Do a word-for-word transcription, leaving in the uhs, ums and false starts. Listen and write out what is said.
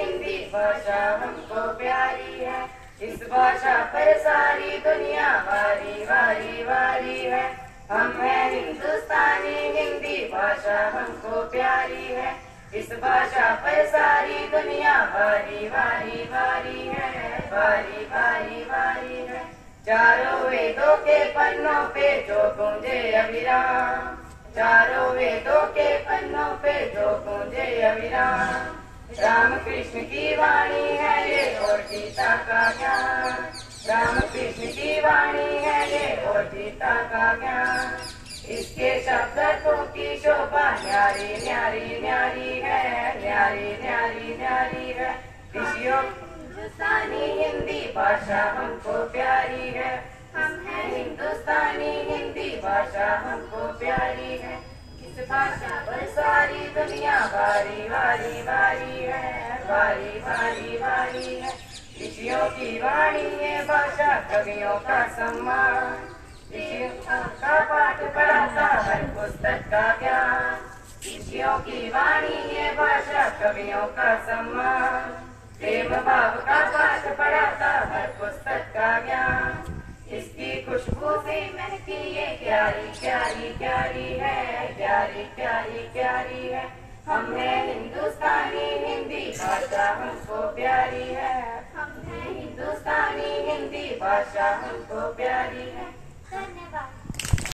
हिंदी भाषा हमको प्यारी है। इस भाषा पर सारी दुनिया वारी वारी वारी है। हम हैं हिंदुस्तानी, हिंदी भाषा हमको प्यारी है। इस भाषा पर सारी दुनिया वारी वारी वारी है, वारी वारी वारी है। चारों वेदों के पन्नों पे जो गूंजे अविराम, चारों वेदों के पन्नों पे जो गूंजे अविराम। राम कृष्ण की वाणी है ये और गीता का ज्ञान, राम कृष्ण की वाणी है ये और गीता का ज्ञान। इसके शब्दों की शोभा न्यारी न्यारी न्यारी है, न्यारी न्यारी न्यारी है। ऋषियों हिंदुस्तानी हिंदी भाषा हमको प्यारी है। हम हैं हिंदुस्तानी, हिंदी भाषा हमको प्यारी है। इस भाषा पर सारी दुनिया वारी वारी वारी है, वारी वारी वारी है। ऋषियों की वाणी ये भाषा कवियों का सम्मान, ऋषियों का पाठ पढ़ाता हर पुस्तक का ज्ञान। ऋषियों की वाणी ये भाषा कवियों का सम्मान, प्रेम भाव का पाठ पढ़ाता हर पुस्तक का ज्ञान। इसकी खुशबू से महकी ये प्यारी प्यारी प्यारी है, प्यारी प्यारी प्यारी है। हम हैं हिंदुस्तानी, हिंदी भाषा हमको प्यारी है। हम हैं हिंदुस्तानी, हिंदी भाषा हमको प्यारी है।